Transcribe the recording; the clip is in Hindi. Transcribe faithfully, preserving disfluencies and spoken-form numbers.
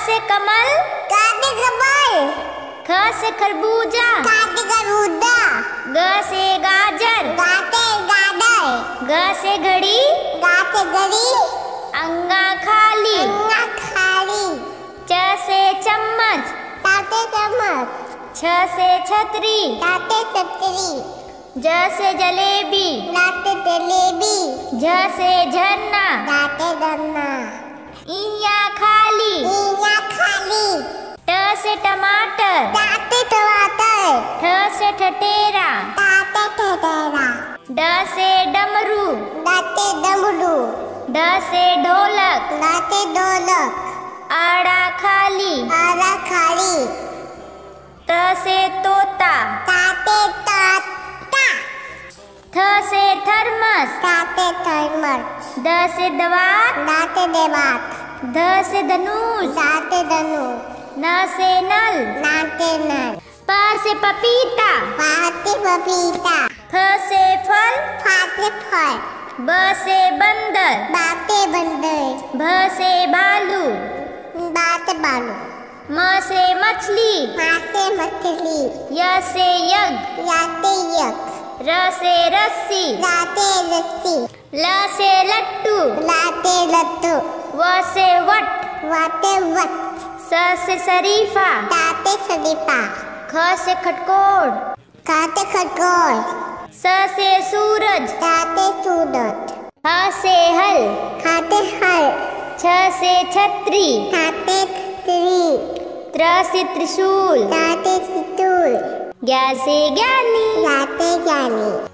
से कमल, क से कमल, ख से खरबूजा, ख से खरबूजा, ग से गाजर, ग से गाजर, घ से घड़ी, घ से घड़ी, अंगा खाली, अंगा खाली, च से चम्मच, च से चम्मच, छ से छतरी, च से छतरी, ज से जलेबी, ज से जलेबी, झ से झरना, झ से झरना, इया खाली, इया खाली, ट से टमाटर, ट से टमाटर, ठ से ठठेरा, ठ से ठठेरा, ड से डमरू, ड से डमरू, ढ से ढोलक, ढ से ढोलक, आड़ा खाली, आड़ा खाली, त से तोता, ता से तोता, थ से थर्मस, ता से थर्मस, द से दवात, द से देवात, ध से धनुष, द से धनुष, न से नल, न से नल, प से पपीता, प से पपीता, फ से फल, फ से फल, ब से बंदर, ब से बंदर, भ से भालू, ब से बालू, म से मछली, म से मछली, य से यज्ञ, य से यज्ञ, र से रस्सी, र से रस्सी, ल से लट्टू, ल से लट्टू, व से वट, व से वट, स से शरीफा, ट से शरीफा, ख से खटकोड़, ख से खरगोश, स से सूरज, ट से सूरज, ह से हल, ख से हल, छ से छतरी, ठ से छतरी, त्र से त्रिशूल, ट से त्रिशूल, ज्ञ से ज्ञानी। ज से ज्ञानी।